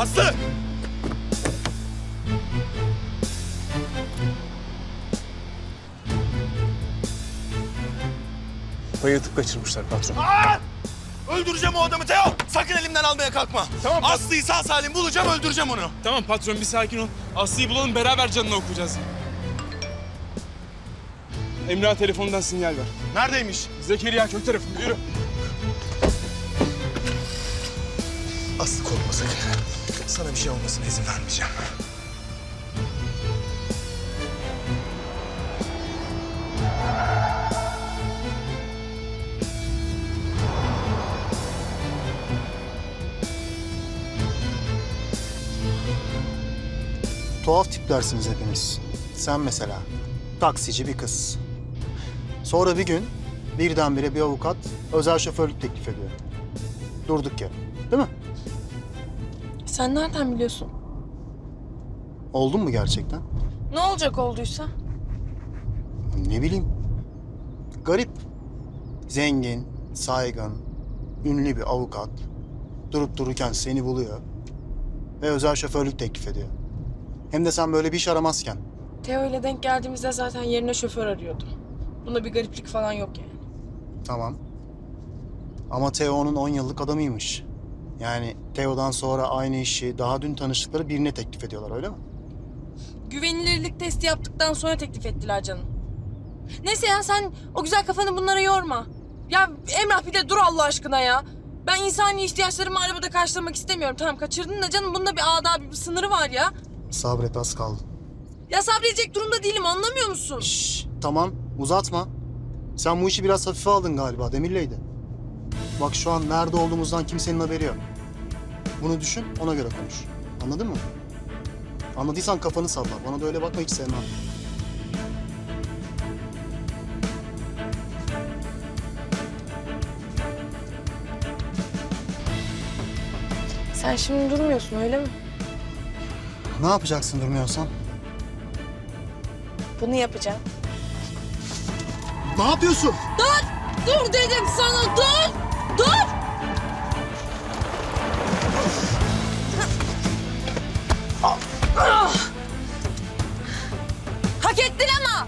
Aslı! Bayıltıp kaçırmışlar patron. Aa! Öldüreceğim o adamı Teo! Sakın elimden almaya kalkma. Tamam. Aslı'yı sağ salim bulacağım, öldüreceğim onu. Tamam patron, bir sakin ol. Aslı'yı bulalım, beraber canını okuyacağız. Emrah telefonundan sinyal ver. Neredeymiş? Zekeriya köy tarafında, yürü. Aslı korkma sakın. Sana bir şey olmasına izin vermeyeceğim. Tuhaf tiplersiniz hepiniz. Sen mesela. Taksici bir kız. Sonra bir gün birdenbire bir avukat özel şoförlük teklif ediyor. Durduk yere. Değil mi? Sen nereden biliyorsun? Oldun mu gerçekten? Ne olacak olduysa? Ne bileyim. Garip. Zengin, saygın, ünlü bir avukat durup dururken seni buluyor ve özel şoförlük teklif ediyor. Hem de sen böyle bir iş aramazken. Teo ile denk geldiğimizde zaten yerine şoför arıyordum. Bunda bir gariplik falan yok yani. Tamam. Ama Teo onun 10 yıllık adamıymış. Yani Teo'dan sonra aynı işi daha dün tanıştıkları birine teklif ediyorlar, öyle mi? Güvenilirlik testi yaptıktan sonra teklif ettiler canım. Neyse ya, sen o güzel kafanı bunlara yorma. Ya Emrah, bir de dur Allah aşkına ya. Ben insani ihtiyaçlarımı arabada karşılamak istemiyorum. Tamam, kaçırdın da canım, bunda bir adabı, bir sınırı var ya. Sabret, az kaldı. Ya sabredecek durumda değilim, anlamıyor musun? Şşş, tamam uzatma. Sen bu işi biraz hafife aldın galiba, Demirleydi. Bak şu an nerede olduğumuzdan kimsenin haberi yok. Bunu düşün, ona göre konuş. Anladın mı? Anladıysan kafanı salla. Bana da öyle bakma, hiç sevmem. Sen şimdi durmuyorsun, öyle mi? Ne yapacaksın durmuyorsan? Bunu yapacağım. Ne yapıyorsun? Dur! Dur dedim sana, dur! Dur! Hak ettin ama!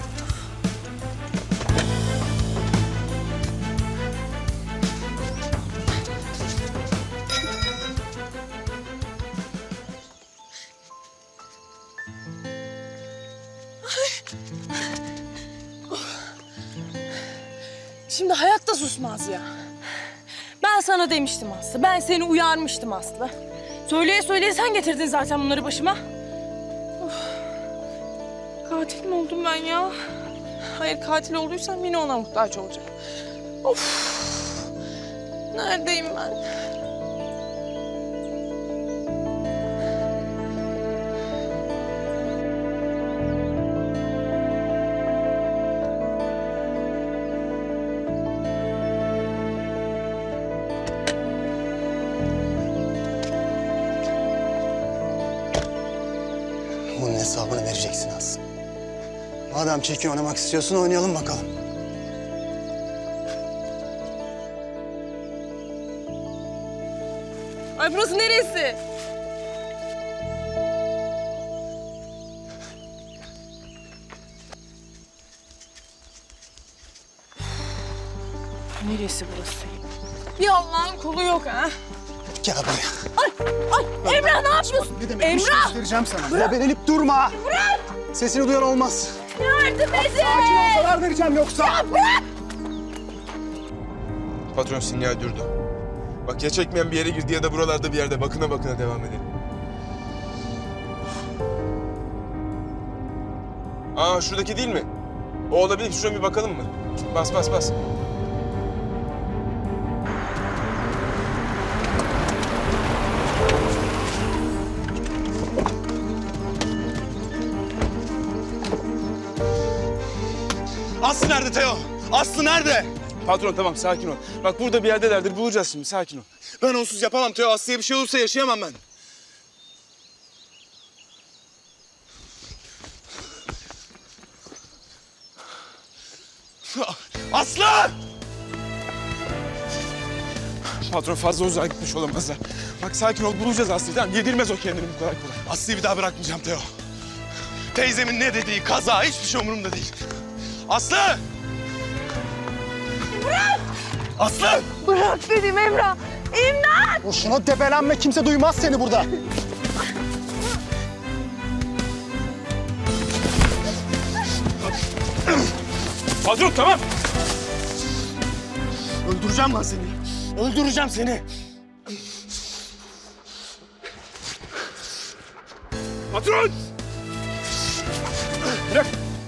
Şimdi hayatta susmaz ya. Ben sana demiştim Aslı. Ben seni uyarmıştım Aslı. Söyleye söyleye sen getirdin zaten bunları başıma. Of. Katil mi oldum ben ya? Hayır, katil olduysam yine ona muhtaç olacağım. Of. Neredeyim ben? Bunun hesabını vereceksin Aslı. Madem çeki oynamak istiyorsun, oynayalım bakalım. Ay, burası neresi? Neresi burası? Bir Allah'ın kulu yok ha? Gel buraya. Ay Emrah, ne yapıyorsun? Ne demekmiş Emrah! göstereceğim sana. Bebelenip durma. Bırak! Sesini duyan olmaz. Yardım edin! Sakin ol, zarar vereceğim yoksa. Ya bırak! Patron sinyal durdu. Bak, ya çekmeyen bir yere girdi ya da buralarda bir yerde bakına bakına devam edelim. Aa, şuradaki değil mi? O olabilir. Şuna bir bakalım mı? Bas bas bas. Aslı nerede Teo? Aslı nerede? Patron tamam, sakin ol. Bak burada bir yerdelerdir, bulacağız şimdi, sakin ol. Ben onsuz yapamam Teo. Aslı'ya bir şey olursa yaşayamam ben. Aslı! Patron fazla uzağa gitmiş olamazlar. Bak sakin ol, bulacağız Aslı'yı, tamam? Yedirmez o kendini bu kadar kolay. Aslı'yı bir daha bırakmayacağım Teo. Teyzemin ne dediği, kaza hiçbir şey umurumda değil. Aslı! Bırak! Aslı! Bırak dedim Emrah. İmdat! Boşuna debelenme, kimse duymaz seni burada. Patron tamam. Öldüreceğim lan seni. Öldüreceğim seni. Patron! Bırak.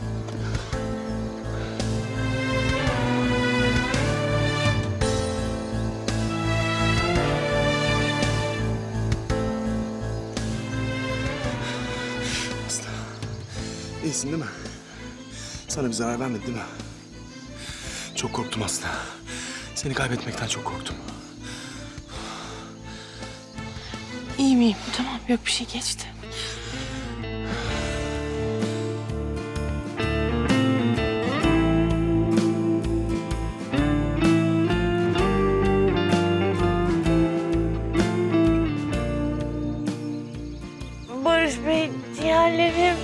Aslı. İyisin değil mi? Sana bir zarar vermedi değil mi? Çok korktum Aslı. Seni kaybetmekten çok korktum. İyi miyim? Tamam, yok bir şey, geçti. Barış Bey, ciğerlerim.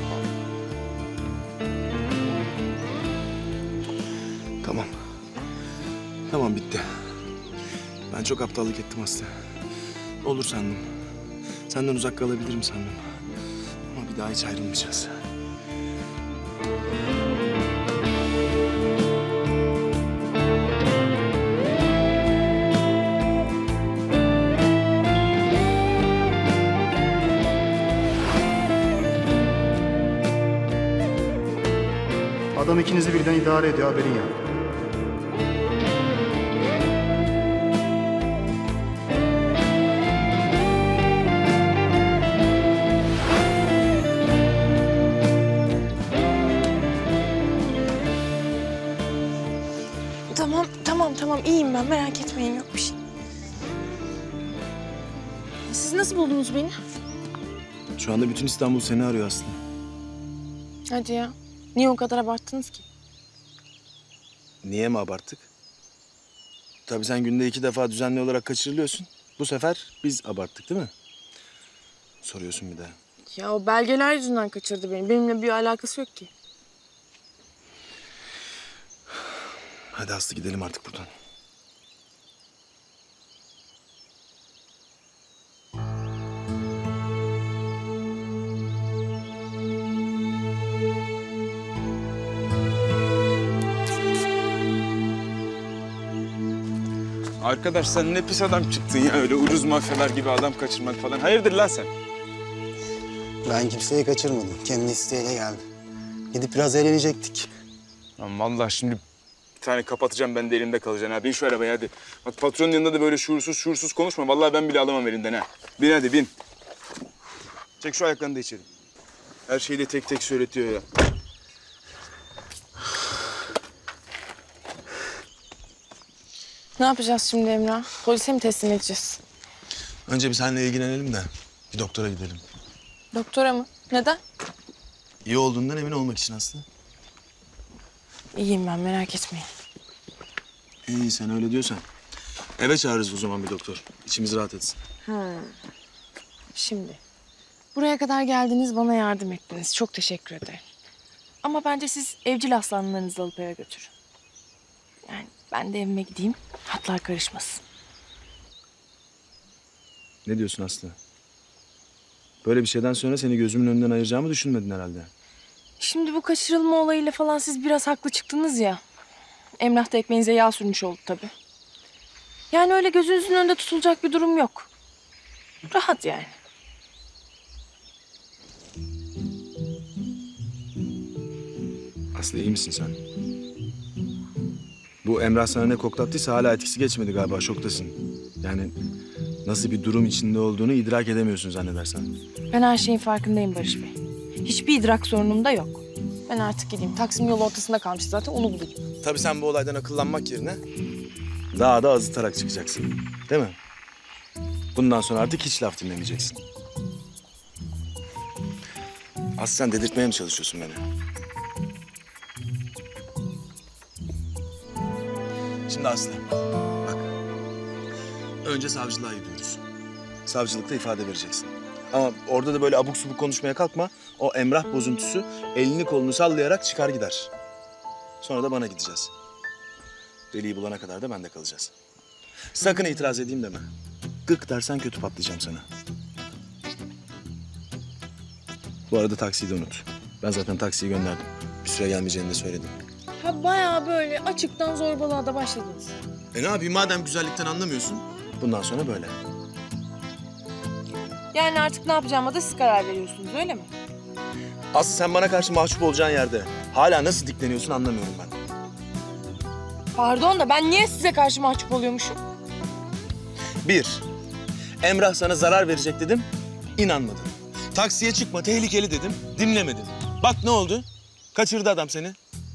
Tamam. Tamam, bitti. Ben çok aptallık ettim Aslı. Olur sandım. Senden uzak kalabilirim sandım. Ama bir daha hiç ayrılmayacağız. Adam ikinizi birden idare ediyor, haberin yok. Tamam, iyiyim ben, merak etmeyin, yok bir şey. Siz nasıl buldunuz beni? Şu anda bütün İstanbul seni arıyor Aslı. Hadi ya, niye o kadar abarttınız ki? Niye mi abarttık? Tabii sen günde 2 defa düzenli olarak kaçırılıyorsun. Bu sefer biz abarttık değil mi? Soruyorsun bir daha. Ya o belgeler yüzünden kaçırdı beni. Benimle bir alakası yok ki. Hadi Aslı, gidelim artık buradan. Arkadaş sen ne pis adam çıktın ya, öyle ucuz mafyalar gibi adam kaçırmak falan. Hayırdır lan sen? Ben kimseyi kaçırmadım. Kendi isteğiyle geldi. Gidip biraz eğlenecektik. Lan vallahi şimdi bir tane kapatacağım, ben de elimde kalacaksın ha. Bin şu arabaya hadi. Bak patronun yanında da böyle şuursuz konuşma. Vallahi ben bile alamam elinden ha. Bin hadi bin. Çek şu ayaklarını da içeri. Her şeyi de tek tek söyletiyor ya. Ne yapacağız şimdi Emrah? Polise mi teslim edeceğiz? Önce bir seninle ilgilenelim de bir doktora gidelim. Doktora mı? Neden? İyi olduğundan emin olmak için Aslı. İyiyim ben, merak etmeyin. İyi, sen öyle diyorsan. Eve çağırırız o zaman bir doktor. İçimiz rahat etsin. Şimdi, buraya kadar geldiniz, bana yardım ettiniz. Çok teşekkür ederim. Ama bence siz evcil aslanlarınızı alıp eve götürün. Yani ben de evime gideyim, hatlar karışmasın. Ne diyorsun Aslı? Böyle bir şeyden sonra seni gözümün önünden ayıracağımı düşünmedin herhalde. Şimdi bu kaçırılma olayıyla falan siz biraz haklı çıktınız ya. Emrah da ekmeğinize yağ sürmüş oldu tabii. Yani öyle gözünüzün önünde tutulacak bir durum yok. Rahat yani. Aslı, iyi misin sen? Bu Emrah sana ne koklattıysa hala etkisi geçmedi galiba, şoktasın. Yani nasıl bir durum içinde olduğunu idrak edemiyorsun zannedersen. Ben her şeyin farkındayım Barış Bey. Hiçbir idrak sorunum da yok. Ben artık gideyim. Taksim yolu ortasında kalmış zaten, onu bulayım. Tabii sen bu olaydan akıllanmak yerine daha da azıtarak çıkacaksın. Değil mi? Bundan sonra artık hiç laf dinlemeyeceksin. Aslı, sen dedirtmeye mi çalışıyorsun beni? Şimdi Aslı, bak. Önce savcılığa gidiyoruz. Savcılıkta ifade vereceksin. Ama orada da böyle abuk subuk konuşmaya kalkma. O Emrah bozuntusu elini kolunu sallayarak çıkar gider. Sonra da bana gideceğiz. Deliği bulana kadar da bende kalacağız. Sakın itiraz edeyim deme. Gık dersen kötü patlayacağım sana. Bu arada taksiyi de unut. Ben zaten taksiyi gönderdim. Bir süre gelmeyeceğini de söyledim. Ha bayağı böyle açıktan zorbalığa da başladınız. Ne yapayım madem güzellikten anlamıyorsun? Bundan sonra böyle. Yani artık ne yapacağıma da siz karar veriyorsunuz öyle mi? Aslı sen bana karşı mahcup olacağın yerde hala nasıl dikleniyorsun anlamıyorum ben. Pardon da ben niye size karşı mahcup oluyormuşum? 1. Emrah sana zarar verecek dedim, inanmadın. Taksiye çıkma, tehlikeli dedim, dinlemedin. Bak ne oldu? Kaçırdı adam seni.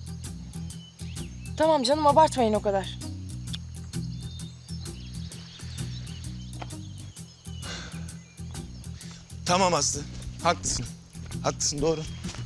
Tamam canım abartmayın o kadar. Tamam Aslı, haklısın. Haklısın, doğru.